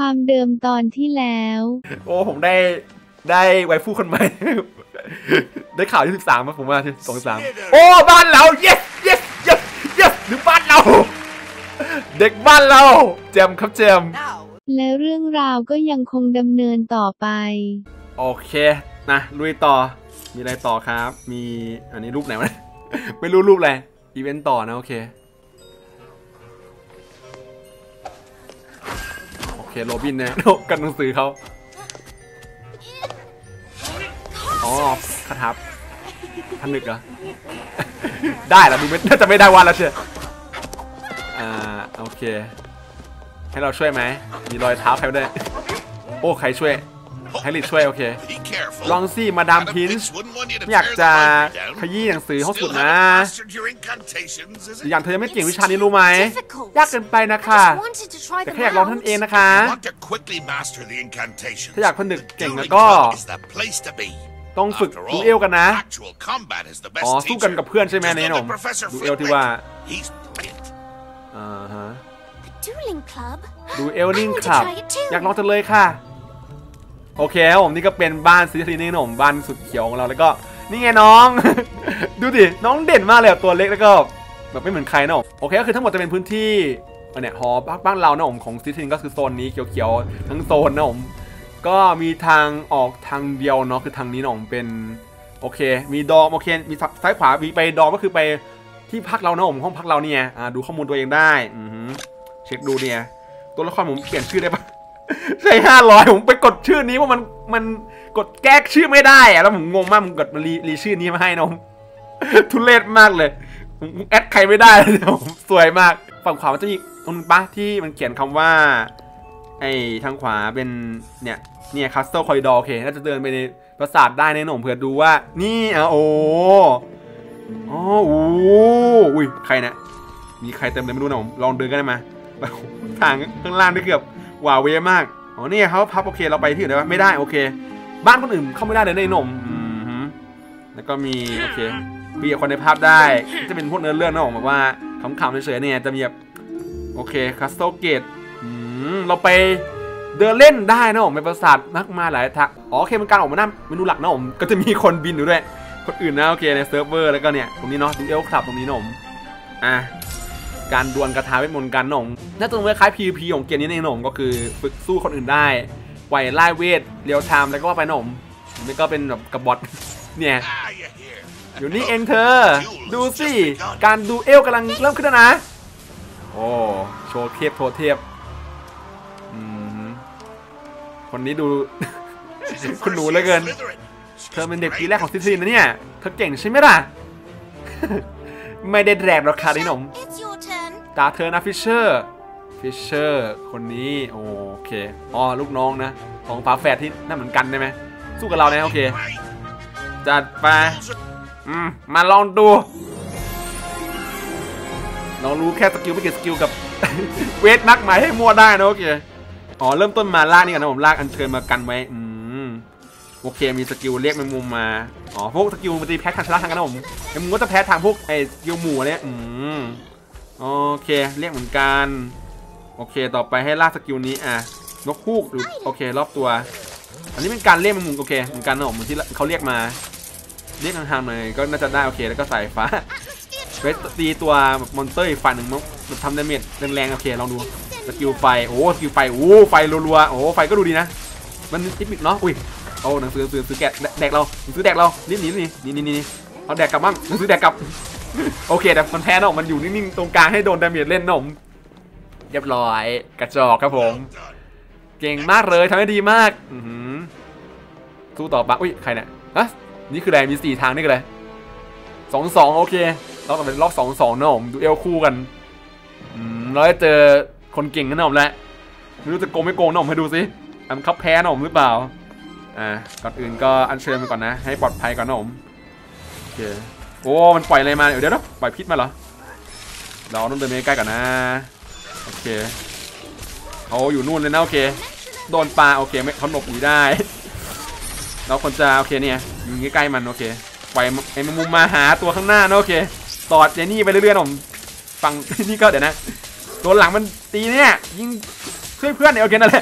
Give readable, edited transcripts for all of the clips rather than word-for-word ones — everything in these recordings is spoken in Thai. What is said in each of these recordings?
ความเดิมตอนที่แล้วโอ้ผมได้ไวฟูคนใหม่ได้ข่าวที่13มาผมมาที่23โอ้บ้านเรา yes yes yes yes หรือบ้านเราเด็กบ้านเราแจมครับแจมและเรื่องราวก็ยังคงดำเนินต่อไปโอเคนะลุยต่อมีอะไรต่อครับมีอันนี้รูปไหนวะไม่รู้รูปอะไรอีเวนต์ต่อนะโอเคโรบินเนี่ยกันหนังสือเขาอ๋อคาถาผนึกเหรอได้แล้วดูไม่น่าจะไม่ได้วันแล้วเชียวโอเคให้เราช่วยไหมมีรอยเท้าใครได้โอ้ใครช่วยให้ลิดช่วยโอเคลองสิมาดามพินส์ไม่อยากจะขยี้หนังสือห้องสุดนะอย่างเธอยังไม่เก่งวิชานี้รู้ไหมยากเกินไปนะคะแต่แค่อยากลองท่านเองนะคะถ้าอยากผนึกเก่งแล้วก็ต้องฝึกดูเอลกันนะอ๋อสู้กันกับเพื่อนใช่ไหมเนี่ยหนุ่มดูเอลที่ว่าดูเอลลิงคลับอยากลองจังเลยค่ะโอเคครับผมนี่ก็เป็นบ้านซิตี้นี่หนุ่มบ้านสุดเขียวของเราแล้วก็นี่ไงน้อง ดูดิน้องเด่นมากเลยตัวเล็กแล้วก็แบบไม่เหมือนใครนะโอเคก็คือทั้งหมดจะเป็นพื้นที่เนี่ยหอบ้านเรานะผมของซิตี้ก็คือโซนนี้เขียวๆทั้งโซนนะผมก็มีทางออกทางเดียวเนาะคือทางนี้นะผมเป็นโอเคมีดอมโอเคมีซ้ายขวามีไปดอมก็คือไปที่พักเรานะผมห้องพักเราเนี่ยดูข้อมูลตัวเองได้เช็คดูเนี่ยตัวละครผมเปลี่ยนชื่อได้ปะใช่500ผมไปกดชื่อนี้ว่ามันกดแก้ชื่อไม่ได้อะแล้วผมงงมากผมกดรีชื่อนี้มาให้น้องทุเรศมากเลยผมแอดใครไม่ได้ผมสวยมากฝั่งขวามันจะมีตรงปะที่มันเขียนคำว่าไอ้ทางขวาเป็นเนี่ยคัสเซิลคอริดอร์โอเคน่าจะเดินไปในปราสาทได้ในหนุ่มเผื่อดูว่านี่โอ้อุ้ยใครนะมีใครเต็มเลยไม่รู้นะผมลองเดินกันได้มาทางข้างล่างได้เกือบว้าวเวมากอ๋อนี่เขาพับโอเคเราไปที่อื่นได้ปะไม่ได้โอเคบ้านคนอื่นเข้าไม่ได้เลยในหนุ่มแล้วก็มีโอเคมีคนในภาพได้จะเป็นพวกเนื้อเรื่องนะผมบอกว่าขำๆเฉยๆเนี่ยจะมีแบบโอเคคัสโตเกตเราไปเดินเล่นได้นะผมเป็นปราสาทมากมาหลายทักอ๋อโอเคมันการออกมาหน้าเมนูหลักนะผมก็จะมีคนบินอยู่ด้วยคนอื่นนะโอเคในเซิร์ฟเวอร์แล้วก็เนี่ยตรงนี้เนาะดูเอลคลับตรงนี้นะผมการดวลกระทาเวทมนต์กันหน่งน่าจะคล้าย PVP ของเกมนี้ในหน่งก็คือฝึกสู้คนอื่นได้ปล่อยไล่เวทเรียวไทม์แล้วก็ว่าไปหน่งนี่ก็เป็นแบบกระบอดเนี่ยอยู่นี่เองเธอดูสิการดูเอลกำลังเริ่มขึ้นแล้วนะโอ้โชว์เทพโทเทพคนนี้ดู คุณหนูเหลือเกินเธอเป็นเด็กปีแรกของซิตี้นะเนี่ยเธอเก่งใช่ไหมล่ะ ไม่ได้แรกหรอกค่ะนี่หนุ่มตาเธอนะฟิชเชอร์คนนี้โอเคอ๋อลูกน้องนะของฝาแฝดที่น่าเหมือนกันได้ไหมสู้กับเราเนี่ยโอเคจัดไปมาลองดูเรารู้แค่สกิลไม่เกี่ยวสกิลกับ เวทนักหมายให้มัวได้นะโอเคอ๋อเริ่มต้นมาลากนี่กันนะผมลากอัญเชิญมากันไว้โอเคมีสกิลเรียกแมงมุมมาอ๋อพวกสกิลมันจะแพ้ทางชนะทางกันนะผมแมงมุมก็จะแพ้ทางพวกไอ้สกิลหมู่เนี่ยโอเคเรียกเหมือนกันโอเคต่อไปให้ลากสกิลนี้นกฮูกหรือโอเครอบตัวอันนี้เป็นการเรียกแมงมุมโอเคเหมือนกันนะผมเหมือนที่เขาเรียกมาเรียกทางหน่อยก็น่าจะได้โอเคแล้วก็ใส่ฟ้าเวทตีตัวมอนสเตอร์อีกฝ่ายหนึ่งมันทำดาเมจแรงๆโอเคลองดูสกิลไฟโอ้สกิลไฟโอ้ไฟรัวๆโอ้ไฟก็ดูดีนะมันอิปิกเนาะอุ้ยโอ้หนังสือแกะแดกเราหนังสือแดกเรานี่เอาแดกกลับบ้างหนังสือแดกกลับโอเคแต่มันแพ้เนาะมันอยู่นิ่งๆตรงกลางให้โดนดาเมจเล่นหนุ่มเรียบร้อยกระจอกครับผมเก่งมากเลยทำได้ดีมากสู้ต่อปะอุ้ยใครเนี่ยนี่คืออะไรมี4ทางนี่คืออะไร2-2โอเคเราต้องเป็นรอบ2-2นะผมดูเอลคู่กันเราจะเจอคนเก่งกันนะผมแหละไม่รู้จะโกงไม่โกงนะผมให้ดูสิมันคับแพ้นะผมหรือเปล่าก่อนอื่นก็อัญเชิญไปก่อนนะให้ปลอดภัยก่อนนะผมโอเคโอ้มันปล่อยอะไรมาเดี๋ยวนะปล่อยพิษมาเหรอเราต้องเดินไปใกล้ก่อนนะโอเคเขาอยู่นู่นเลยนะโอเคโดนปลาโอเคไม่เขาหลบหนีได้เราคนจะโอเคเนี่ยอยู่ใกล้ๆมันโอเคปล่อยไอ้มุมมาหาตัวข้างหน้านะโอเคตอดอย่างนี้ไปเรื่อยๆผมฟังนี่ก็เดี๋ยวนะตัวหลังมันตีเนี่ยยิงช่วยเพื่อนเนี่ยโอเคนั่นแหละ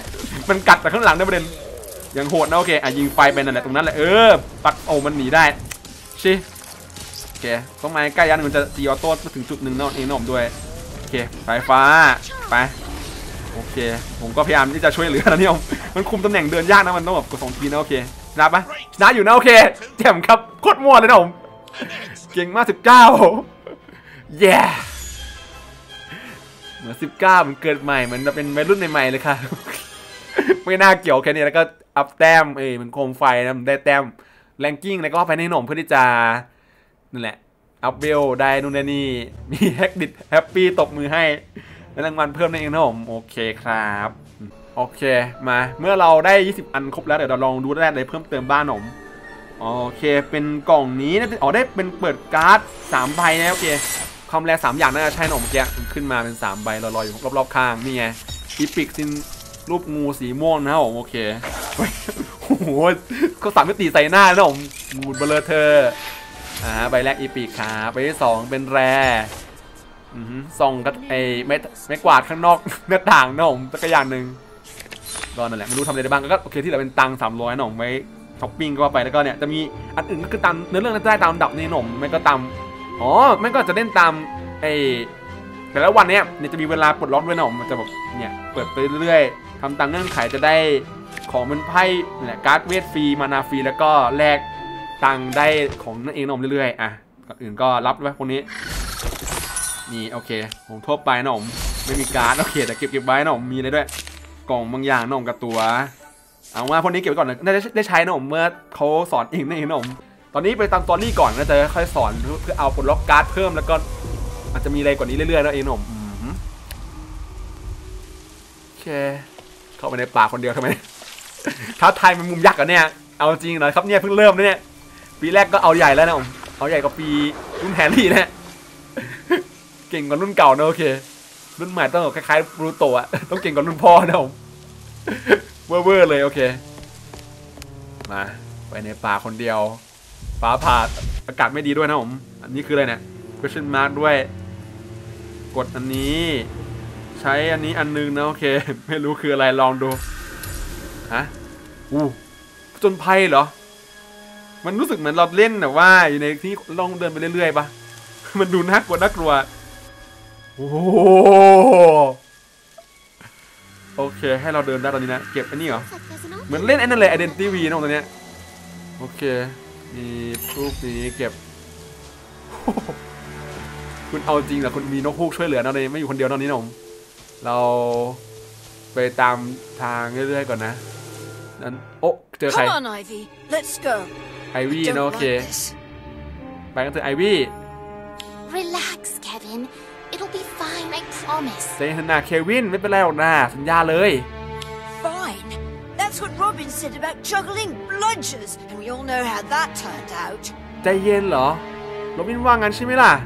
มันกัดจากข้างหลังได้ประเด็นยังโหดนะโอเคยิงไฟไปนั่นแหละตรงนั้นแหละปัดโอ้มันหนีได้ชิโอเคต้องมาใกล้ยันมันจะตีออโต้ถึงจุดหนึ่งนั่นเองนะผมด้วยโอเคไฟฟ้าไปโอเคผมก็พยายามที่จะช่วยเหลือนะนี่ผมมันคุมตำแหน่งเดินยากนะมันต้องแบบกด2 ทีนะโอเคชนะปะชนะอยู่นะโอเคแจ่มครับโคตรมั่วเลยนะผมเก่งมาก19 เหมือน19มันเกิดใหม่มันจะเป็นวัยรุ่นใหม่ๆเลยค่ะไม่น่าเกี่ยวแค่นี้แล้วก็อัพแต้มมันโคมไฟนะมันได้แต้มแรงกิ้งแล้วก็ไปในหนมเพื่อที่จะนั่นแหละอัพเวลได้นู่นนี่มีแฮกดิดแฮปปี้ตบมือให้และรางวัลเพิ่มนั่นเองนะผมโอเคครับโอเคมาเมื่อเราได้20อันครบแล้วเดี๋ยวเราลองดูได้อะไรเพิ่มเติมบ้านผมโอเคเป็นกล่องนี้นะได้เป็นเปิดการ์ด3 ใบนะโอเคความแรง3 อย่างน่าจะใช่หนมเมื่อกี้มันขึ้นมาเป็น3 ใบลอยๆอยู่รอบๆข้างนี่ไงอีพิกซินรูปงูสีม่วงนะครับผมโอเคโอ้โหเขา3 มิติใส่หน้านะผมงูเบลอเธอใบแรกอีพิกครับใบที่2เป็นแรส่องกับไม่กวาดข้างนอกหน้าต่างนะผมสักอย่างหนึ่งก็นั่นแหละไม่รู้ทำอะไรได้บ้างก็โอเคที่เหลือเป็นตังค์300นะผมไว้ช้อปปิ้งก็ไปแล้วก็เนี่ยจะมีอันอื่นก็คือตามเนื้อเรื่องได้ตามลำดับนี่หนมไม่ก็ตามไม่ก็จะเล่นตามแต่ละวันเนี้ยจะมีเวลาปลดล็อกด้วยนะผมมันจะแบบเนี่ยเปิดไปเรื่อยๆทำตามเงื่อนไขจะได้ของเป็นไพ่เนี่ยการ์ดเวทฟรีมานาฟรีแล้วก็แลกตังค์ได้ของนั่นเองนะผมเรื่อยๆก่อนอื่นก็รับไว้พวกนี้นี่โอเคผมทั่วไปนะผมไม่มีการ์ดโอเคแต่เก็บไว้นะผมมีอะไรด้วยกล่องบางอย่างนะผมกับตัวเอาว่าพวกนี้เก็บไว้ก่อนน่าจะได้ใช้นะผมเมื่อเขาสอนเองนั่นเองนะผมตอนนี้ไปตามสตอรี่ก่อนนะจะค่อยสอนเพื่อเอาปลดล็อกการ์ดเพิ่มแล้วก็อาจจะมีอะไรกว่านี้เรื่อยๆนะเองนะผมโอเคเข้าไปในป่าคนเดียวทำไมท้าทายมันมุมยักษ์กันเนี่ยเอาจริงหน่อยครับเนี่ยเพิ่งเริ่มเนี่ยปีแรกก็เอาใหญ่แล้วนะผมเอาใหญ่กว่าปีรุ่นแฮร์รี่นะเก่งกว่ารุ่นเก่านะโอเครุ่นใหม่ต้องคล้ายๆบรูโตะต้องเก่งกว่ารุ่นพ่อนะผมเวอร์เลยโอเคมาไปในป่าคนเดียวฟ้าผ่าอากาศไม่ดีด้วยนะผมอันนี้คืออะไรเนี่ย question mark ด้วยกดอันนี้ใช้อันนี้อันนึงนะโอเคไม่รู้คืออะไรลองดูจนภัยเหรอมันรู้สึกเหมือนเราเล่นแต่ว่าอยู่ในที่ลองเดินไปเรื่อยๆปะมันดูน่ากลัวโอ้โอเคให้เราเดินได้ตอนนี้นะเก็บอันนี้เหรอเหมือนเล่นไอ้นั่นเลย Identity V นะตรงนี้โอเคมีรูปนี้เก็บคุณเอาจริงเหรอคุณมีนกฮูกช่วยเหลือเราเลยไม่อยู่คนเดียวตอนนี้นะผมเราไปตามทางเรื่อยๆก่อนนะนั้นเจอใครไอวี่นะโอเคไปกันเถอะไอวี่ Relax, Kevin. It'll be fine, I promise. เซนนาเควินไม่เป็นไรหรอกนะสัญญาเลย Fine. That's what Robin said about juggling bludgers, and we all know how that turned out. ใจเย็นเหรอโรบินว่างั้นใช่ไหมล่ะ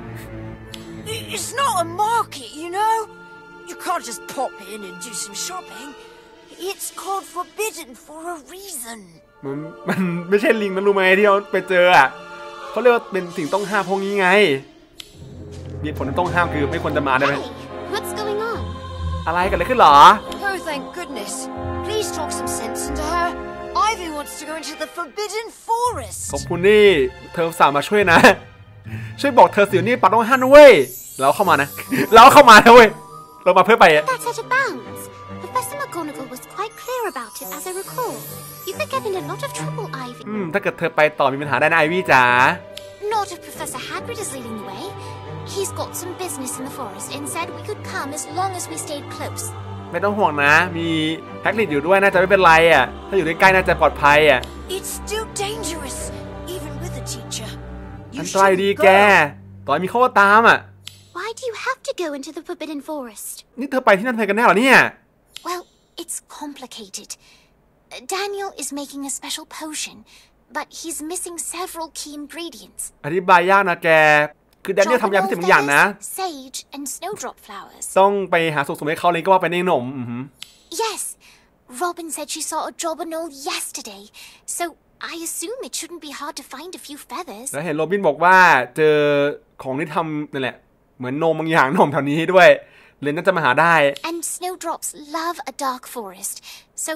It's not a market, you know. You can't just pop in and do some shopping. It's called forbidden for a reason. มันไม่ใช่ลิงนะรู้ไหมที่เราไปเจอเขาเรียกว่าเป็นสิ่งต้องห้ามพวกนี้ไงมีผลต้องห้ามคือไม่ควรจะมาได้ไหม What's going on? อะไรกันเลยขึ้นหรอ Oh, thank goodness. Please talk some sense into her. Ivy wants to go into the forbidden forest. ขอบคุณนี่เธอสามารถช่วยนะช่วยบอกเธอสิวนี่ปัดต้องห้ามนะเว้ยเราเข้ามานะเราเข้ามานะเว้ยเรามาเพื่อไป That's out of bounds. Professor McGonagall was quite clear about it, as I recall. You could get in a lot of trouble, Ivy. ถ้าเกิดเธอไปต่อมีปัญหาได้นะไอวี่จ๋า Not if Professor Hagrid is leading the way. He's got some business in the forest and said we could come as long as we stayed close. ไม่ต้องห่วงนะมีแฮกริดอยู่ด้วยน่าจะไม่เป็นไรถ้าอยู่ใกล้ๆน่าจะปลอดภัย It's still dangerous, even with a teacher. อันตรายดีแกต่อมีเขาว่าตาม Why do you have to go into the Forbidden Forest? นี่เธอไปที่นั่นทำไมกันแน่เหรอเนี่ย Well, it's complicated. Daniel is making a special potion, but he's missing several key ingredients. อธิบายยากนะแกคือแดนเนียลทำยาพิเศษบางอย่างนะ Sage and snowdrop flowers. ต้องไปหาสูตรสมุนไพรเขาเลยก็ว่าไปในหนม Yes, Robin said she saw a Jobberknoll yesterday, so I assume it shouldn't be hard to find a few feathers. แล้วเห็นโรบินบอกว่าเจอของที่ทำนั่นแหละเหมือนนมบางอย่างนมแถวนี้ด้วยเลยน่าจะมาหาได้ And snowdrops love a dark forest, so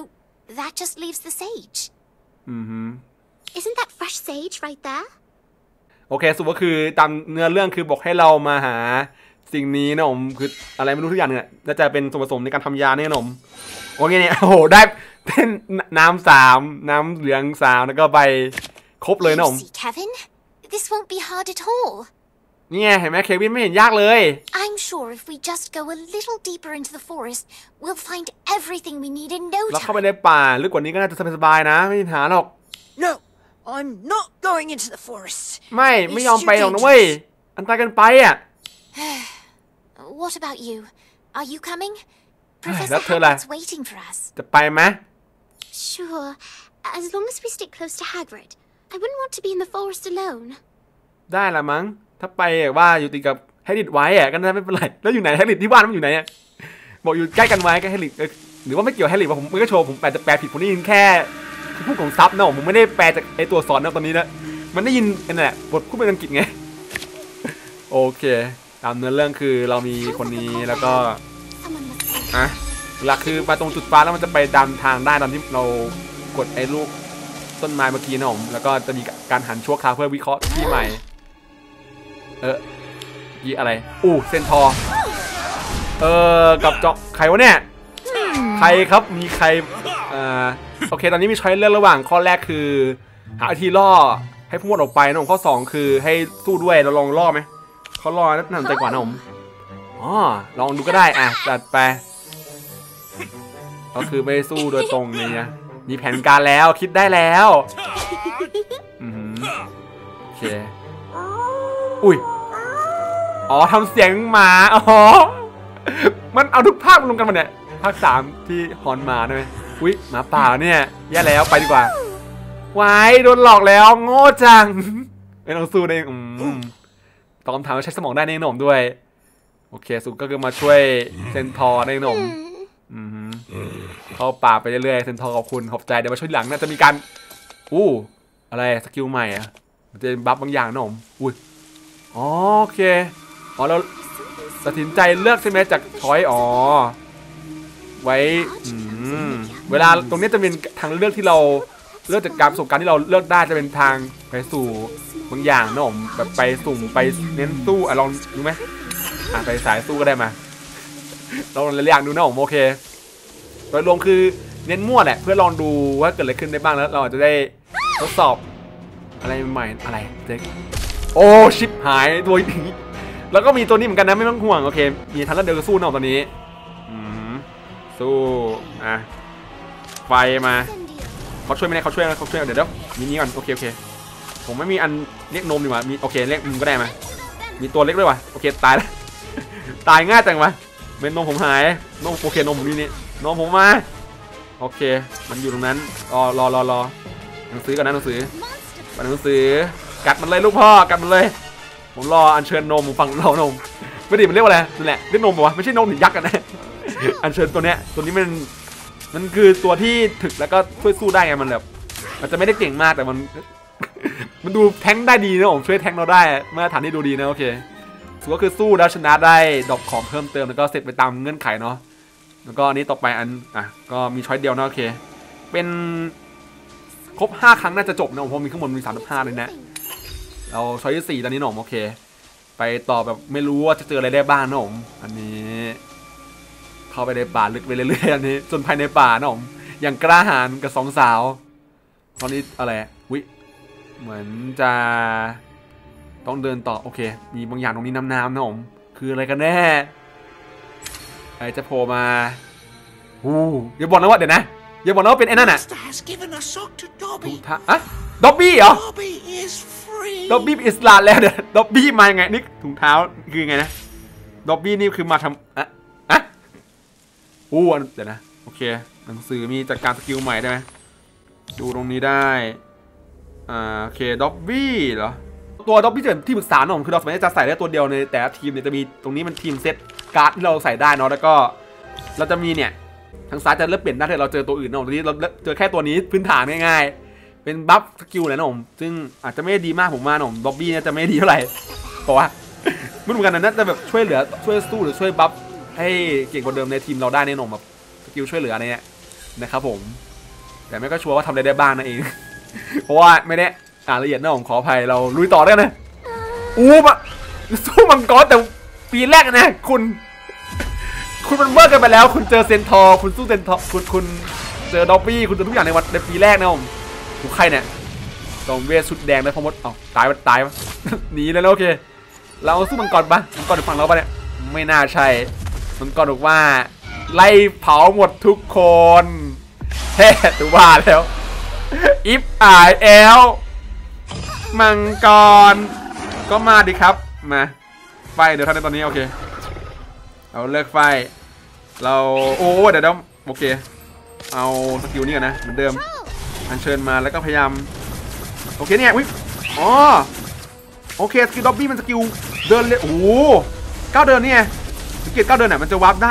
That just leaves the sage. Isn't that fresh sage right there? โอเคสุดก็คือตามเนื้อเรื่องคือบอกให้เรามาหาสิ่งนี้นะผมคืออะไรไม่รู้ทุกอย่างเนี่ยน่าจะเป็นส่วนผสมในการทำยาเนี่ยนะผมโอเคเนี่ยโอ้โหได้เป็นน้ำ3น้ำเหลือง3แล้วก็ใบครบเลยนะผม You see, Kevin, this won't be hard at all. เนี่ยเห็นไหมเควินไม่เห็นยากเลย I'm sure if we just go a little deeper into the forest, we'll find everything we need in no เราเข้าไป time. ในป่าลึกกว่านี้ก็น่าจะสบายๆนะไม่มีปัญหาหรอก No, I'm not going into the forest. ไม่ยอมไปหรอกนะเว้ยอันตรายเกินไปอ่ะ What about you? Are you coming? Professor that's her, like- Hagrid's waiting for us. จะไปไหม Sure, as long as we stick close to Hagrid. I wouldn't want to be in the forest alone. ได้ละมั้งถ้าไปว่าอยู่ติดกับแฮร์ริดไว้อะก็น่าไม่เป็นไรแล้วอยู่ไหนแฮร์ริดที่บ้านมันอยู่ไหนอะบอกอยู่ใกล้กันไว้ใกล้แฮร์ริดหรือว่าไม่เกี่ยวแฮร์ริดว่าผมไม่ก็โชว์ผมจะแปลผิดผมได้ยินแค่พูดของซับนะผมไม่ได้แปลจากไอตัวสอนนะตอนนี้นะมันได้ยินนั่นแหละบทพูดเป็นอังกฤษไงโอเคตามเนื้อเรื่องคือเรามีคนนี้แล้วก็ Someone must be. อ่ะหลักคือมาตรงจุดฟ้าแล้วมันจะไปตามทางได้ตอนที่เรากดไอ้ลูกต้นไม้เมื่อกี้นะผมแล้วก็จะมีการหันชั่วคราวเพื่อวิเคราะห์ที่ใหม่ยี่อะไรเซนทอร์กับเจาะใครวะเนี่ยใครครับมีใครโอเคตอนนี้มีช้อยเลือกระหว่างข้อแรกคือหาวิธีล่อให้พุ่งออกไปนะผมข้อ2คือให้สู้ด้วยเราลองล่อไหมเขาล่อน่าสนใจกว่านะผมลองดูก็ได้จัดไปก็คือไม่สู้โดยตรงเนี่ยมีแผนการแล้วคิดได้แล้วโอเคอุ้ยทำเสียงหมามันเอาทุกภาครวมกันมาเนี่ยภาค3ที่ฮอนมาได้ไหมอุ้ยหมาป่าเนี่ยแย่แล้วไปดีกว่าไว้โดนหลอกแล้วโง่จังไม่ต้องสู้เองตอบคำถามใช้สมองได้ในหนมด้วยโอเคสุดก็คือมาช่วยเซนทอร์ในหนมเข้าป่าไปเรื่อยๆเซนทอร์ขอบคุณขอบใจเดี๋ยวมาช่วยหลังน่าจะมีการอะไรสกิลใหม่มันจะบัฟบางอย่างนะผมโอเคเราตัดสินใจเลือกใช่ไหมจากช้อยไว้เวลาตรงนี้จะเป็นทางเลือกที่เราเลือกจากการประสบการณ์ที่เราเลือกได้จะเป็นทางไปสู่บางอย่างนะผมแบบไปสุ่มไปเน้นสู้ลองดูไหมไปสายสู้ก็ได้มาเราลองอย่างดูนะผมโอเคโดยรวมคือเน้นมั่วแหละเพื่อลองดูว่าเกิดอะไรขึ้นได้บ้างแล้วเราอาจจะได้ทดสอบอะไรใหม่อะไรเจ๊ชิปหายตัวนี้แล้วก็มีตัวนี้เหมือนกันนะไม่ต้องห่วงโอเคมีทันแล้วเดี๋ยวก็สู้น้องตอนนี้สู้ไฟมาเขาช่วยไม่ได้เขาช่วยเดี๋ยวมีนี้ก่อนโอเคผมไม่มีอันเรียกนมดีกว่ามีโอเคเรียกก็ได้มามีตัวเล็กด้วยว่ะโอเคตายแล้วตายง่ายจังวะเป็นนมผมหายนมโอเคนมผมนี่นมผมมาโอเคมันอยู่ตรงนั้นรอหนังสือก่อนนะหนังสือกัดมันเลยลูกพ่อกัดมันเลยผมรออัญเชิญนมผมฟังรอนมไม่ดีมันเรียกว่าอะไรนั่นแหละเรียกนมป่ะวะไม่ใช่นมหรือยักษ์กันนะอัญเชิญตัวนี้มันคือตัวที่ถึกแล้วก็ช่วยสู้ได้ไงมันแบบมันจะไม่ได้เก่งมากแต่มันดูแทงได้ดีนะผมช่วยแทงเราได้มาตรฐานที่ดูดีนะโอเคสุดก็คือสู้แล้วชนะได้ดอกของเพิ่มเติมแล้วก็เสร็จไปตามเงื่อนไขเนาะแล้วก็อันนี้ต่อไปก็มีช้อยเดียวนะโอเคเป็นครบ5ครั้งน่าจะจบนะผมมีข้างบนมี35เลยนะเราช้อยที่4ตอนนี้หนอมโอเคไปต่อแบบไม่รู้ว่าจะเจออะไรได้บ้างนะผมอันนี้เข้าไปในป่าลึกไปเรื่อยๆอันนี้จนภายในป่านะผมอย่างกล้าหาญกับ2 สาวตอนนี้อะไรเหมือนจะต้องเดินต่อโอเคมีบางอย่างตรงนี้น้ำนะผมคืออะไรกันแน่จะโผล่มาอย่าบอกนะว่าเดี๋ยวนะอย่าบอกนะว่าเป็นไอ้นั่นน่ะถูกท่าด็อบบี้เหรอด็อบบี้อิสระแล้วเดี๋ยวด็อบบี้มาไงนี่ถุงเท้าคือไงนะด็อบบี้นี่คือมาทำเดี๋ยวนะโอเคหนังสือมีจัดการสกิลใหม่ได้ไหมดูตรงนี้ได้โอเคด็อบบี้เหรอตัวด็อบบี้จะเป็นที่ปรึกษาหน่อยคือเราสามารถจะใส่ได้ตัวเดียวในแต่ละทีมเนี่ยจะมีตรงนี้มันทีมเซตการ์ดที่เราใส่ได้เนาะแล้วก็เราจะมีเนี่ยทางซ้ายจะเลือกเปลี่ยนได้ถ้าเราเจอตัวอื่นเนาะตรงนี้เราเจอแค่ตัวนี้พื้นฐานง่ายๆเป็นบัฟสกิลเลยนะผมซึ่งอาจจะไม่ดีมากผมมาหน่อยด็อบบี้เนี่ยจะไม่ดีเท่าไหร่เพราะว่าไม่เหมือนกันนะน่าจะแบบช่วยเหลือช่วยสู้หรือช่วยบัฟให้เก่งกว่าเดิมในทีมเราได้ในหน่อยแบบสกิลช่วยเหลืออะไรเนี่ยนะครับผมแต่ไม่ก็ชัวร์ว่าทำอะไรได้บ้างนะเอง เพราะว่าไม่ได้อ่านละเอียดนะผมขออภัยเราลุยต่อได้นะมะสู้มังกรแต่ปีแรกนะคุณมันเบิร์กันไปแล้วคุณเจอเซนทอร์คุณสู้เซนทอร์คุณเจอด็อบบี้คุณเจอทุกอย่างในปีแรกนะผมถูกใครเนี่ยจอมเวทชุดแดงได้พอมดตายหนีเลยแล้วโอเคเราสู้มังกรปะมังกรฝั่งเราปะเนี่ยไม่น่าใช่มังกรบอกว่าไล่เผาหมดทุกคนเฮ้ตัวว่าแล้วอิฟแอลมังกรก็มาดิครับมาไฟเดี๋ยวท่านในตอนนี้โอเคเราเลิกไฟเราเดี๋ยวโอเคเอาสกิลนี่กันนะเหมือนเดิมอัญเชิญมาแล้วก็พยายามโอเคเนี่ยโอเคสกิลด็อบบี้มันสกิลเดินเลยก้าวเดินเนี่ยสกิลก้าวเดินเนี่ยมันจะวาร์ปได้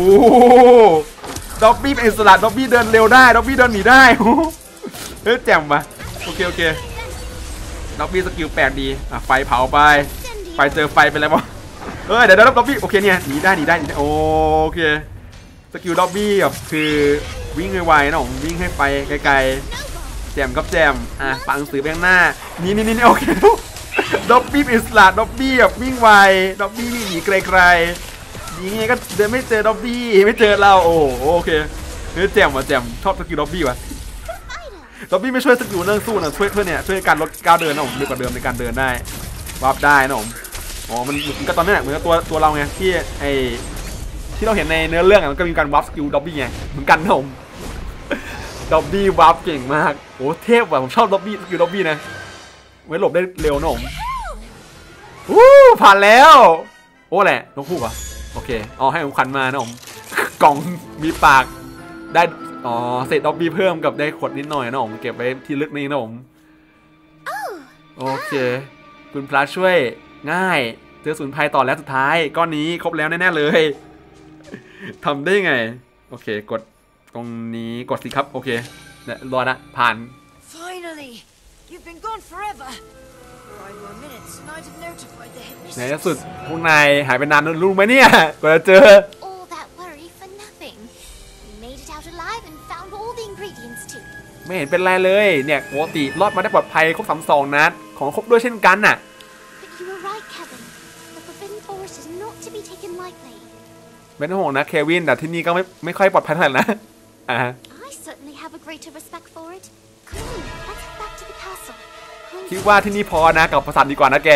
ด็อบบี้เป็นอิสระด็อบบี้เดินเร็วได้ด็อบบี้เดินหนีได้แจ่มปะโอเคด็อบบี้สกิลแปลกดีไฟเผาไปเจอไฟไปแล้วมั้งเดี๋ยวด็อบบี้โอเคเนี่ยหนีได้โอเคสกิลด็อบบี้แบบคือวิ่งไวๆนะผมวิ่งให้ไปไกลๆแจมกับแจมฝังหนังสือไปข้างหน้านี่โอเคด็อบบี้อิสระด็อบบี้แบบวิ่งไวด็อบบี้หนีไกลๆอย่างงี้ก็เดินไม่เจอด็อบบี้ไม่เจอเราโอเคแจมชอบสกิลด็อบบี้วะด็อบบี้ไม่ช่วยสกิลเรื่องสู้นะช่วยช่วยการลดก้าวเดินนะผมดีกว่าเดิมในการเดินได้วาร์ปได้นะผมมันก็ตอนนั้นเหมือนกับตัวเราไงที่เราเห็นในเนื้อเรื่องมันก็มีการวาร์ปสกิลด็อบบี้ไงเหมือนกันนะผมด็อบบี้วาร์ปเก่งมากเทพว่ะผมชอบด็อบบี้สกิลด็อบบี้นะไว้หลบได้เร็วนะผมผ่านแล้วแหละนกคู่อ่ะโอเคให้ผมขันมานะผมกล่องมีปากได้เศษด็อบบี้เพิ่มกับได้ขวดนิดหน่อยนะผมเก็บไว้ที่ลึกนี้นะผมโอเคคุณพระช่วยง่ายเจอสูญภัยต่อแล้วสุดท้ายก้อนนี้ครบแล้วแน่ๆเลยทำได้ไงโอเคกดตรงนี้กดสิครับโอเคเนี่ยรอนะผ่าน Finally, you've been gone forever. 5 more minutes and I'd have notified the ใน headmistress. ที่สุดพวกนายหายไปนานรู้ไหมเนี่ยกว่าจะเจอ All that worry for nothing. We made it out alive and found all the ingredients too. ไม่เห็นเป็นไรเลยเนี่ยปกติรอดมาได้ปลอดภัยครบ32นัดของครบด้วยเช่นกันน่ะ But you were right, Kevin. The Forbidden Forest is not to be taken lightly. ไม่ต้องห่วงนะเควินแต่ที่นี่ก็ไม่ค่อยปลอดภัยเท่าไหร่นะ I certainly have a greater respect for it. Come on, let's head back to the castle. คิดว่าที่นี่พอนะกับปราสาทดีกว่านะแก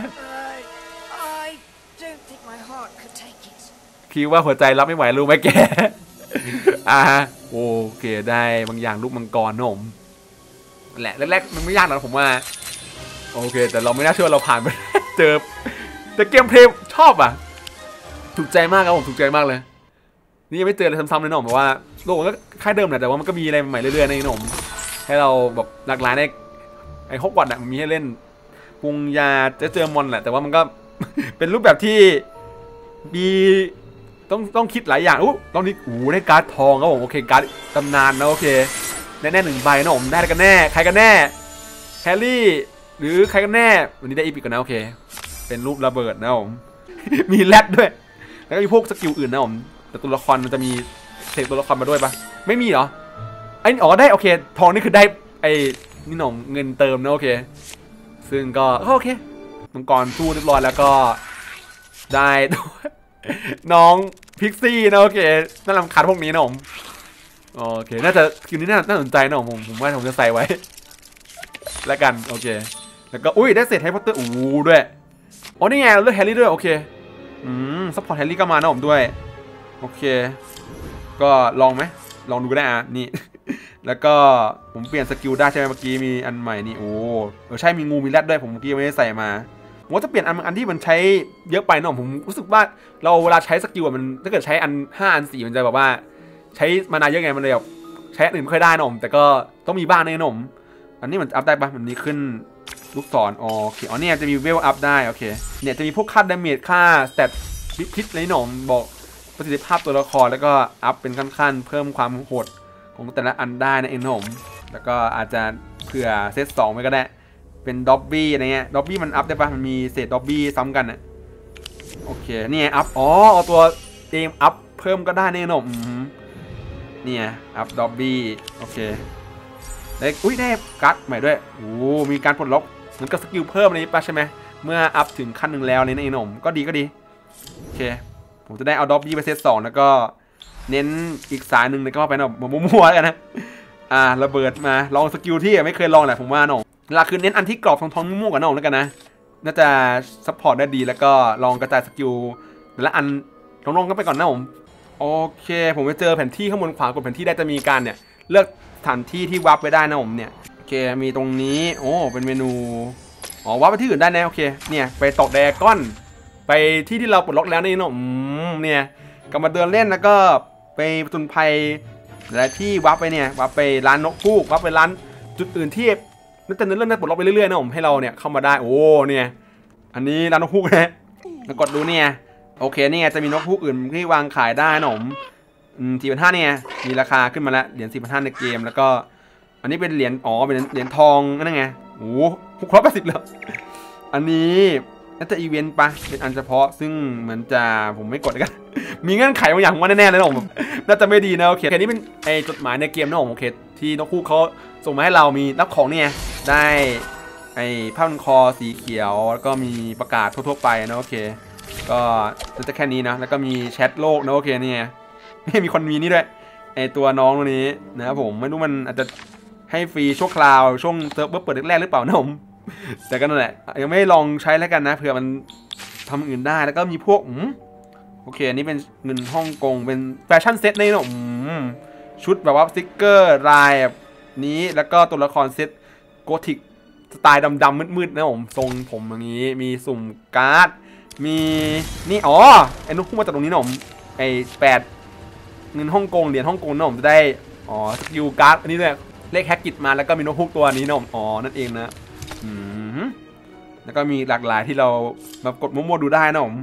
I don't think my heart could take it. คิดว่าหัวใจรับไม่ไหวรู้ไหมแก โอเคได้บางอย่างลูกมังกรนมแหละแรกๆมันไม่ยากนะผมว่าโอเคแต่เราไม่น่าเชื่อเราผ่านไป เจอแต่เกมเพลย์ชอบอ่ะถูกใจมากครับผมถูกใจมากเลยนี่ยังไม่เจออะไรซ้ำๆเลยน้องแบบว่าโลกมันก็คล้ายเดิมแหละแต่ว่ามันก็มีอะไรใหม่เรื่อยๆในน้องให้เราแบบหลากหลายในไอ้ฮอกวอตส์มันมีให้เล่นปรุงยาจะเจอมอนแหละแต่ว่ามันก็ เป็นรูปแบบที่มีต้องคิดหลายอย่างตอนนี้ได้การ์ดทองครับผมโอเคการ์ดตำนานนะโอเคแน่ๆ1 ใบนะผมได้กันแน่ใครกันแน่แฮร์รี่หรือใครกันแน่วันนี้ได้อีพิกก่อนนะโอเคเป็นรูประเบิดนะผม มีแรดด้วยแล้วก็มีพวกสกิลอื่นนะผมแต่ตัวละครมันจะมีเศษตัวละครมาด้วยปะไม่มีเหรอได้โอเคทองนี่คือได้นี่หน่องเงินเติมนะโอเคซึ่งก็โอเคมังกรสู้เรียบร้อยแล้วก็ได้ น้องพิกซี่นะโอเคน่ารำคาญพวกนี้นะผมโอเคน่าจะคิวนี้น่าสนใจนะผมว่าผมจะใส่ไว้แล้วกันโอเคแล้วก็ได้เศษแฮร์รี่พอตเตอร์ด้วยนี่ไงเลือกแฮร์รี่ด้วยโอเคซัพพอร์ตแฮร์รี่ก็มานะผมด้วยโอเคก็ลองไหมลองดูก็ได้นี่ แล้วก็ผมเปลี่ยนสกิลได้ใช่ไหมเมื่อกี้มีอันใหม่นี่ใช่มีงูมีแรดด้วยผมเมื่อกี้ไม่ได้ใส่มาผมว่าจะเปลี่ยนอันที่มันใช้เยอะไปเนาะผมรู้สึกว่าเราเวลาใช้สกิลมันถ้าเกิดใช้อัน5 อัน 4มันจะแบบว่าใช้มานาเยอะไงมันเลยแบบใช้อันอื่นไม่ค่อยได้เนาะแต่ก็ต้องมีบ้างนะอันนี้มันอัพได้ปะมันนี้ขึ้นลูกศรโอเคเนี่ยจะมีเวลอัพได้โอเคเนี่ยจะมีพวกค่าดาเมจค่าสเตตพิษอะไรหน่อมบอกประสิทธิภาพตัวละครแล้วก็อัพเป็นขั้นๆเพิ่มความโหดของแต่ละอันได้นะเองหน่อมแล้วก็อาจจะเผื่อเซต2ไปก็ได้เป็นด็อบบี้อะไรเงี้ยด็อบบี้มันอัพได้ปะมันมีเศษด็อบบี้ซ้ำกันอ่ะโอเคนี่อัพเอาตัวเองอัพเพิ่มก็ได้เนี่ยหน่อมเนี่ยอัพด็อบบี้โอเคได้ได้การ์ดใหม่ด้วยโอ้มีการปลดล็อกเหมือนกับสกิลเพิ่มอะไรนี้ป่ะใช่ไหมเมื่ออัพถึงขั้นหนึ่งแล้วนี่นะหนุ่มก็ดีโอเคผมจะได้เอาด็อบบี้ไปเซต2แล้วก็เน้นอีกสายหนึ่งเลยก็ไปหน่อยมั่วๆกันนะระเบิดมาลองสกิลที่ไม่เคยลองแหละผมว่าหน่องหลักคือเน้นอันที่กรอบทองมั่วๆกันหน่องแล้วกันนะน่าจะซัพพอร์ตได้ดีแล้วก็ลองกระจายสกิลแต่ละอันลองกันไปก่อนนะผมโอเคผมไปเจอแผนที่ข้างบนขวากดแผนที่ได้จะมีการเนี่ยเลือกสถานที่ที่วาร์ปไปได้นะผมเนี่ยโอเคมีตรงนี้โอ้เป็นเมนูวาร์ปไปที่อื่นได้นะโอเคเนี่ยไปตกแดกอนไปที่เราปลดล็อกแล้วนี่เนาะเนี่ยกลับมาเดินเล่นแล้วก็ไปผจญภัยและที่วาร์ปไปเนี่ยวาร์ปไปร้านนกฮูกวาร์ปไปร้านจุดอื่นที่นั่นจะเรื่องนั้นปลดล็อกไปเรื่อยๆนะผมให้เราเนี่ยเข้ามาได้โอ้เนี่ยอันนี้ร้านนกฮูกนะแล้วกดดูเนี่ยโอเคเนี่ยจะมีนกฮูกอื่นที่วางขายได้นะผม4,500เนี่ยมีราคาขึ้นมาแล้วเหรียญ4,500ในเกมแล้วก็อันนี้เป็นเหรียญเป็นเหรียญทองนั่นไงโอ้680แล้วอันนี้น่าจะอีเวนต์ปะเป็นอันเฉพาะซึ่งเหมือนจะผมไม่กดกันมีเงื่อนไขบางอย่างว่าแน่ๆเลยนะผมน่าจะไม่ดีนะโอเคนี้เป็นจดหมายในเกมนะผมโอเคที่นกฮูกเขาส่งมาให้เรามีรับของเนี่ยได้ผ้าพันคอสีเขียวแล้วก็มีประกาศทั่วๆไปนะโอเคก็น่าจะแค่นี้นะแล้วก็มีแชทโลกนะโอเคนี่ไงมีคนมีนี่ด้วยตัวน้องตัวนี้นะครับผมไม่รู้มันอาจจะให้ฟรีชั่วคราวช่วงเซิร์ฟเวอร์เปิดแรกๆหรือเปล่านะผมแต่ก็นั่นแหละยังไม่ลองใช้แล้วกันนะเผื่อมันทำอื่นได้แล้วก็มีพวกโอเคนี่เป็นเงินฮ่องกงเป็นแฟชั่นเซ็ตนี่เนาะชุดแบบว่าสติ๊กเกอร์ลายแบบนี้แล้วก็ตัวละครเซ็ตโกธิกสไตล์ดำๆมืดๆนะผมทรงผมอย่างนี้มีสุ่มการ์ดมีนี่ไอ้นกฮูกมาจากตรงนี้นะผม8เงินฮ่องกงเหรียญฮ่องกงนะผมจะได้สกิลการ์ดอันนี้ด้วยเลขแฮกกิตมาแล้วก็มีนกฮูกตัวนี้นะผมนั่นเองนะแล้วก็มีหลากหลายที่เรามากดมั่วๆดูได้นะผม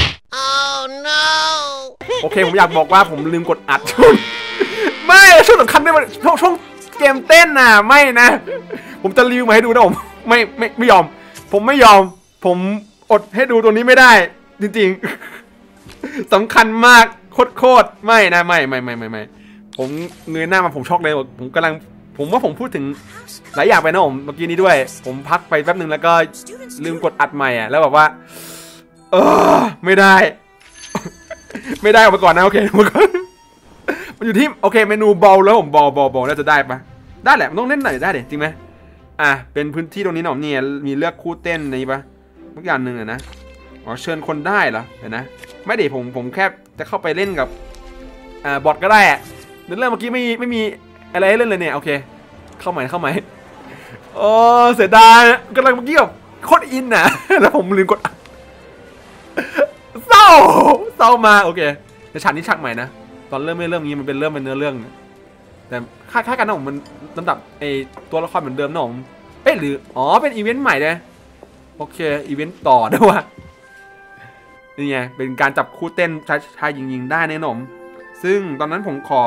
Oh no โอเคผมอยากบอกว่าผมลืมกดอัดช่วงไม่ช่วงสำคัญด้วยช่วงเกมเต้นน่ะไม่นะผมจะรีวิวมาให้ดูนะผมไม่ยอมผมไม่ยอมผมอดให้ดูตัวนี้ไม่ได้จริงๆสำคัญมากโคตรไม่นะไม่ผมเงยหน้ามาผมช็อกเลยผมว่าผมพูดถึงหลายอย่างไปนะผมเมื่อกี้นี้ด้วยผมพักไปแป๊บนึงแล้วก็ลืมกดอัดใหม่แล้วแบบว่าไม่ได้ออกมาก่อนนะโอเคมันอยู่ที่โอเคเมนูบอลแล้วผมบอลน่าจะได้ปะได้แหละมันต้องเล่นหน่อยได้เด็จริงไหมเป็นพื้นที่ตรงนี้หน่อมเนี่ยมีเลือกคู่เต้นนี่ปะทุกอย่างหนึ่งนะเชิญคนได้เหรอเห็นนะไม่เดี๋ยวผมแค่จะเข้าไปเล่นกับบอทก็ได้เรื่องเมื่อกี้ไม่มีอะไรให้เล่นเลยเนี่ยโอเคเข้าใหม่เสียดายกำลังเมื่อกี้แบบโคตรอินนะแล้วผมลืมกดเศร้ามาโอเคแต่ฉากนี้ฉากใหม่นะตอนเริ่มงี้มันเป็นเริ่มเป็นเนื้อเรื่องแต่ค่ากันนะผมมันลำดับตัวละครเหมือนเดิมนะผมหรือเป็นอีเวนต์ใหม่เลยโอเคอีเวนต์ต่อด้วยว่ะนี่ไงเป็นการจับคู่เต้นชายยิงได้แน่นอนซึ่งตอนนั้นผมขอ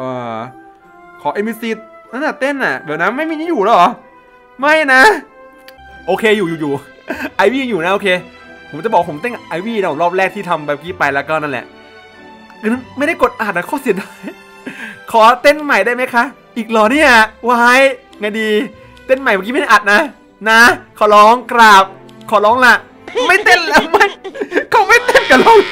NPC นั่นน่ะเต้นน่ะเดี๋ยวนะไม่มีนี่อยู่แล้วเหรอไม่นะโอเคอยู่ไอวี่อยู่นะโอเคผมจะบอกผมเต้นไอวี่รอบแรกที่ทำแบบกี้ไปแล้วก็นั่นแหละไม่ได้กดอัดนะข้อเสียดายขอเต้นใหม่ได้ไหมคะอีกเหรอเนี่ยวายไงดีเต้นใหม่เมื่อกี้ไม่ได้อัดนะขอร้องกราบขอร้องล่ะไม่เต้นแล้วไม่เขาไม่เต้นกับเรา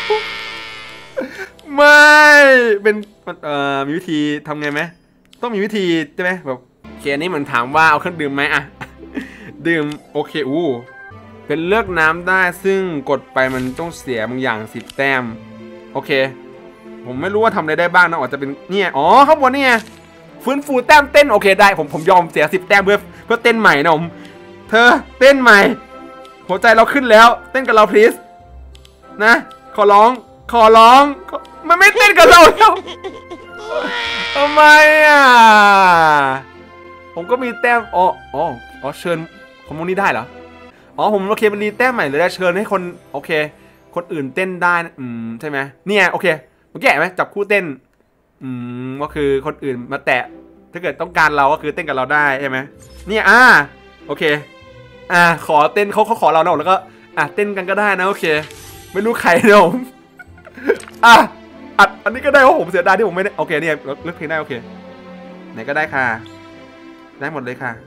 ไม่เป็นมีวิธีทำไงไหมต้องมีวิธีใช่ไหมแบบเคสนี้เหมือนถามว่าเอาเครื่องดื่มไหมดื่มโอเคเป็นเลือกน้ำได้ซึ่งกดไปมันต้องเสียบางอย่าง10 แต้มโอเคผมไม่รู้ว่าทำอะไรได้บ้างนะอาจจะเป็นเนี่ยข้างบนนี่ไงฟื้นฟูแต้มเต้นโอเคได้ผมยอมเสีย10 แต้มเพื่อเต้นใหม่นะผมเธอเต้นใหม่หัวใจเราขึ้นแล้วเต้นกับเรา please นะขอร้องมันไม่เต้นกับเราแล้วทำไมผมก็มีแต้มเชิญคอมมูนี่ได้เหรอผมโอเคมันรีแต้มใหม่เลยได้เชิญให้คนโอเคคนอื่นเต้นได้ใช่ไหมเนี่ยโอเคเมื่อกี้เห็นไหมจับคู่เต้นก็คือคนอื่นมาแตะถ้าเกิดต้องการเราก็คือเต้นกับเราได้ใช่ไหมเนี่ยโอเคขอเต้นเขาขอเราแล้วก็เต้นกันก็ได้นะโอเคไม่รู้ใครนะผมอันนี้ก็ได้เพราะผมเสียดายที่ผมไม่ได้โอเคเนี่ยเลือกเพลงได้โอเคไหนก็ได้ค่ะได้หมดเลยค่ะ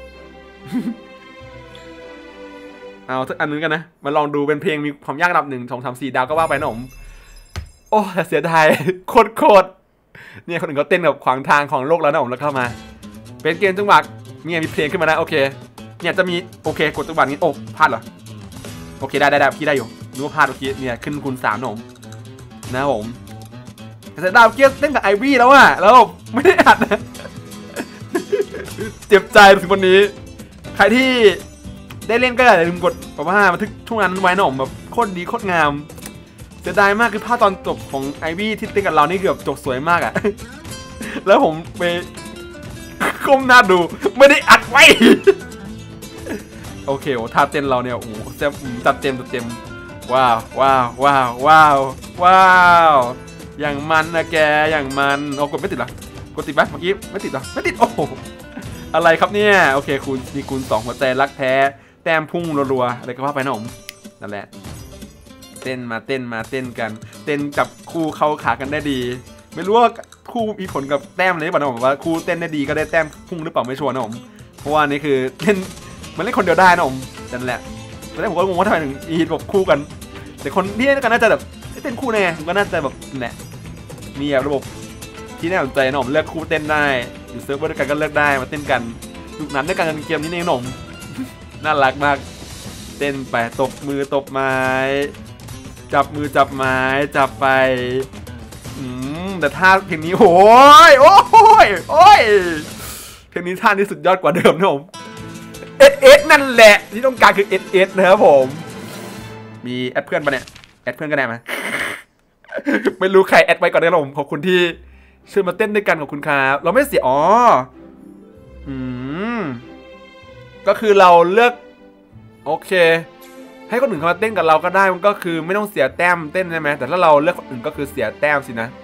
เอาสักอันนึงกันนะมาลองดูเป็นเพลงมีความยากระดับ1 2 3 4 ดาวก็ว่าไปนะผมโอ้เสียดายโคตรเนี่ยคนอื่นเขาเต้นกับขวางทางของโลกแล้วนะผมแล้วเข้ามาเป็นเกมจังหวะเนี่ยมีเพลงขึ้นมานะโอเคเนี่ยจะมีโอเคกดจังหวะนี้โอ้พลาดเหรอโอเคได้พี่ได้อยู่นึกว่าพลาดเมื่อกี้เนี่ยขึ้นคูณ3นะผมนะผมแต่ดาวเกียร์เต้นกับไอวี่แล้วอะแล้วไม่ได้อัดนะ เจ็บใจถึงวันนี้ใครที่ได้เล่นก็อย่าลืมกดแบบว่าบันทึกช่วงนั้นไว้นะผมแบบโคตรดีโคตรงามเสียดายมากคือภาพตอนจบของไอวี่ที่เต้นกับเรานี่เกือบจบสวยมากอะ แล้วผมไปก้มหน้าดูไม่ได้อัดไว้ โอเคโอ้ท่าเต้นเราเนี่ยโอ้จัดเต็มว้าวอย่างมันนะแกอย่างมันเอากดไม่ติดหรอกดติดไหมเมื่อกี้ไม่ติดหรอไม่ติดโอ้โหอะไรครับเนี่ยโอเคคูณมีคูณ2หัวใจรักแท้แต้มพุ่งรัวๆอะไรก็ว่าไปนะผมนั่นแหละเต้นมาเต้นกันเต้นกับคู่เข้าขากันได้ดีไม่รู้ว่าคู่มีผลกับแต้มอะไรหรือเปล่านะผมว่าคู่เต้นได้ดีก็ได้แต้มพุ่งหรือเปล่าไม่ชัวร์นะผมเพราะว่านี่คือเล่นมันเล่นคนเดียวได้นะผมนั่นแหละตอนแรกผมก็งงว่าทำไมถึงมีแบบคู่กันแต่คนที่เล่นกันน่าจะแบบเต้นคู่แน่ผมก็น่าจะแบบเนี่ยมีระบบที่น่าสนใจนะผมเลือกคู่เต้นได้อยู่เซิร์ฟเวอร์ด้วยกันก็เลือกได้มาเต้นกันยุคนั้นด้วยกันเกมนี้นี่หนุ่มน่ารักมากเต้นไปตบมือตบไม้จับมือจับไม้จับไปแต่ท่าเพลงนี้โอ้ยเพลงนี้ท่านี้สุดยอดกว่าเดิมนะผมเอสนั่นแหละที่ต้องการคือเอสนะครับผมมีแอดเพื่อนปะเนี่ยแอดเพื่อนก็ได้ไหม ไม่รู้ใครแอดไว้ก่อนนะผมขอบคุณที่เชิญมาเต้นด้วยกันขอบคุณครับเราไม่เสียก็คือเราเลือกโอเคให้คนอื่นเขามาเต้นกับเราก็ได้มันก็คือไม่ต้องเสียแต้มเต้นใช่ไหมแต่ถ้าเราเลือกคนอื่นก็คือเสียแต้มสินะ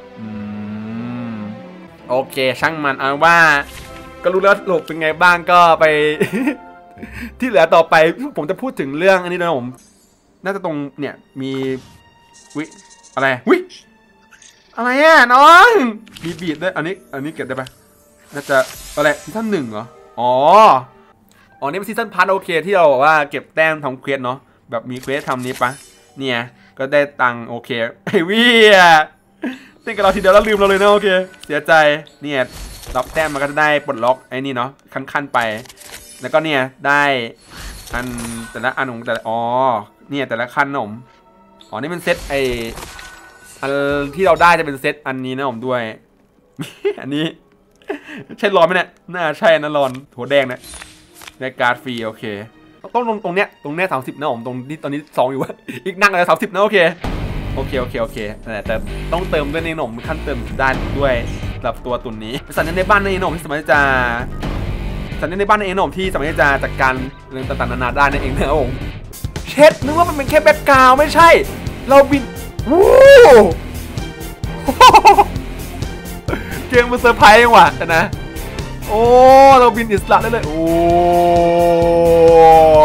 โอเคช่างมันเอาว่าก็รู้แล้วโลกเป็นไงบ้างก็ไป ที่เหลือต่อไปผมจะพูดถึงเรื่องอันนี้นะผมน่าจะตรงเนี่ยมีอะไรอะไรอ่ะน้องมีบีดด้วยอันนี้เก็บได้ปะน่าจะอะไรซีซั่น1เหรออ๋อนี่เป็นซีซั่นพาร์ทโอเคที่เราบอกว่าเก็บแต้มทำเควสเนาะแบบมีเควสทำนี้ปะเนี่ยก็ได้ตังค์โอเคไอวี่เต้นกับเราทีเดียวแล้วลืมเราเลยนะโอเคเสียใจเนี่ยรับแต้มมันก็จะได้ปลดล็อกไอ้นี่เนาะขั้นไปแล้วก็เนี่ยได้อันแต่ละอันของแต่ละเนี่ยแต่ละขั้นนะผมนี่เป็นเซตอันที่เราได้จะเป็นเซตอันนี้นะผมด้วย อันนี้ใช่ร้อนไหมเนี่ยน่าใช่นะร้อนหัวแดงนะได้การ์ดฟรีโอเคต้องลงตรงเนี้ย30นะผมตรงนี้ตอนนี้2อยู่วะอีกนั่งเลย30นะโอเคแต่ต้องเติมด้วยนี่หนุ่มขั้นเติมได้ด้วยสำหรับตัวตุ่นนี้สัญญาณในบ้านนี่หนุ่มที่สามารถจะสัญญาณในบ้านนี่หนุ่มที่สามารถจะจัดการเรื่องต่างๆนานาได้นั่นเองนะผมเช็ดนึกว่ามันเป็นแค่แบ็คกราวด์ไม่ใช่เราบินวู้เกมมันเซอร์ไพรส์ว่ะนะโอ้เราบินอิสระได้เลยโอ้